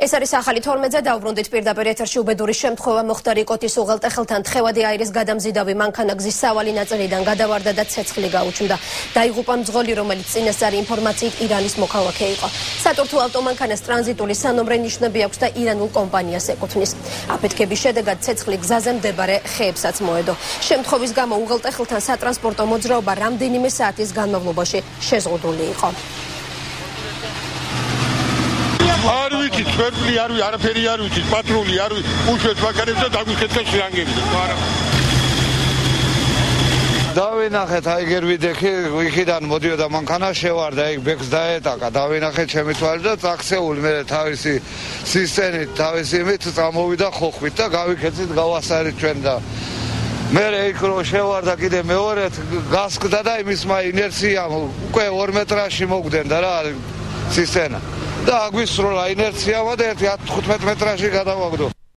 ეს არის ახალი 12-ზე დაუბრუნდით პირდაპირ ეთერში უბედური შემთხვევა მოხდა რიკოტის უღელტეხილთან თხევადი აირის გადამზიდავი მანქანაგზის სავალი ნაწილიდან გადავარდა და ცეცხლი გაუჩნდა. დაიღუპა მძღოლი, რომელიც წინასწარი ინფორმაციით ირანის მოქალაქე იყო. სატვირთო ავტომანქანას ტრანზიტული სანომრე ნიშნები აქვს და ირანულ კომპანიას ეკუთვნის. აფეთქების შედეგად ცეცხლი გზაზე მდებარე ხეებსაც მოედო. შემთხვევის გამო უღელტეხილთან სატრანსპორტო მოძრაობა რამდენიმე საათის განმავლობაში შეზღუდული იყო. არ ვიცი, ჩვენი არაფერი არ ვიცი, პატრული არ ვიცი, უშვებს მაგარებს და დაგვიქეთა შეანგებდა. დავინახეთ აიგერ ვიდექი, ვიხიდან მოდიოდა მანქანა შევარდა, იქ ბექს დაეტაკა, დავინახეთ ჩემი თვალით და წახსეული მე თავისი სისტემით, თავისი იმით წამოვიდა ხოხვით და გავიქეცით გავასარით ჩვენ და მე იქ რო შევარდა კიდე მეორედ გასკდა და იმისმა ინერციამ უკვე 2 მეტრაში მოგდენდა რა სისტემა. და აგვისროლა ინერციამა და 15 მეტრაში გადავაგდო.